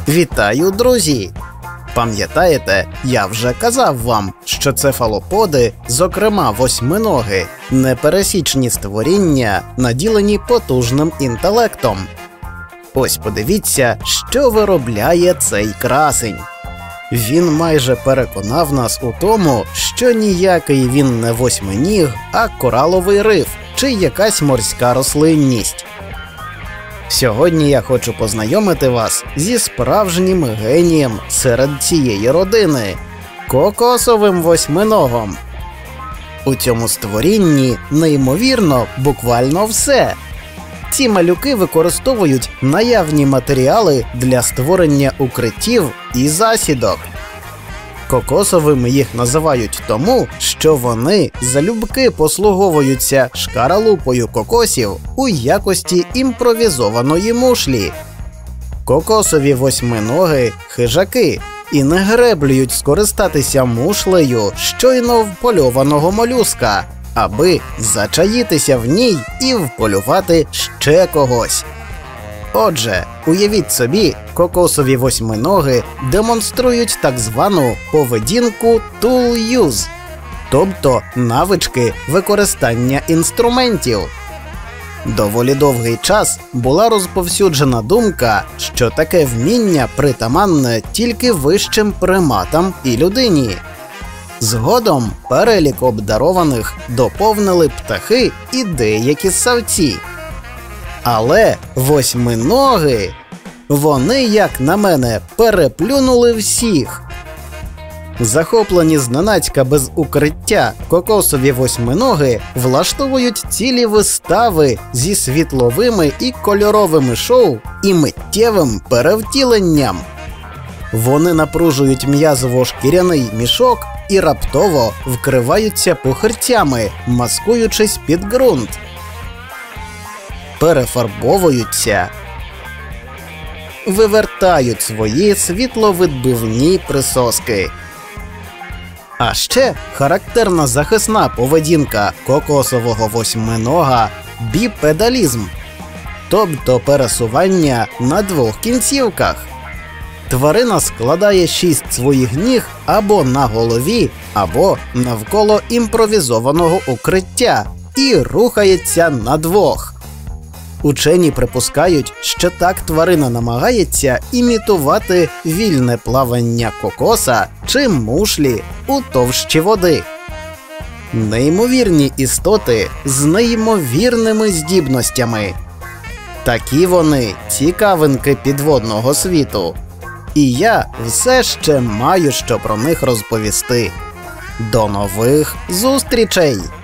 Вітаю, друзі! Пам'ятаєте, я вже казав вам, що цефалоподи, зокрема восьминоги, непересічні створіння, наділені потужним інтелектом. Ось подивіться, що виробляє цей красень. Він майже переконав нас у тому, що ніякий він не восьминіг, а кораловий риф чи якась морська рослинність. Сьогодні я хочу познайомити вас зі справжнім генієм серед цієї родини – кокосовим восьминогом. У цьому створінні неймовірно буквально все. Ці малюки використовують наявні матеріали для створення укриттів і засідок. Кокосовими їх називають тому, що вони залюбки послуговуються шкаралупою кокосів у якості імпровізованої мушлі. Кокосові восьминоги – хижаки і не греблюють скористатися мушлею щойно впольованого молюска, аби зачаїтися в ній і вполювати ще когось. Отже, уявіть собі, кокосові восьминоги демонструють так звану поведінку tool use, тобто навички використання інструментів. Доволі довгий час була розповсюджена думка, що таке вміння притаманне тільки вищим приматам і людині. Згодом перелік обдарованих доповнили птахи і деякі ссавці. Але восьминоги, вони, як на мене, переплюнули всіх. Захоплені зненацька без укриття, кокосові восьминоги влаштовують цілі вистави зі світловими і кольоровими шоу і миттєвим перевтіленням. Вони напружують м'язово-шкіряний мішок і раптово вкриваються пухирцями, маскуючись під ґрунт. Перефарбовуються, вивертають свої світловидбивні присоски. А ще характерна захисна поведінка кокосового восьминога – біпедалізм, тобто пересування на двох кінцівках. Тварина складає 6 своїх ніг або на голові, або навколо імпровізованого укриття і рухається на двох. Учені припускають, що так тварина намагається імітувати вільне плавання кокоса чи мушлі у товщі води. Неймовірні істоти з неймовірними здібностями. Такі вони цікавинки підводного світу. І я все ще маю що про них розповісти. До нових зустрічей!